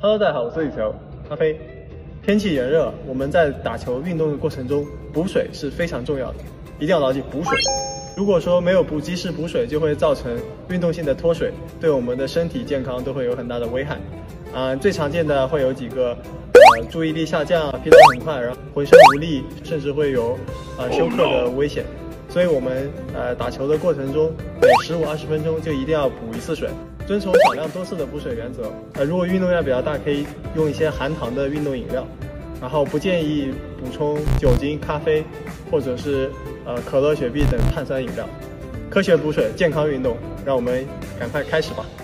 Hello， 大家好，我是李球，阿飞。天气炎热，我们在打球运动的过程中补水是非常重要的，一定要牢记补水。如果说没有及时补水，就会造成运动性的脱水，对我们的身体健康都会有很大的危害。最常见的会有几个，注意力下降、疲劳很快，然后浑身无力，甚至会有休克的危险。所以我们打球的过程中，每15-20分钟就一定要补一次水，遵从少量多次的补水原则。如果运动量比较大，可以用一些含糖的运动饮料，然后不建议补充酒精、咖啡或者是可乐、雪碧等碳酸饮料。科学补水，健康运动，让我们赶快开始吧。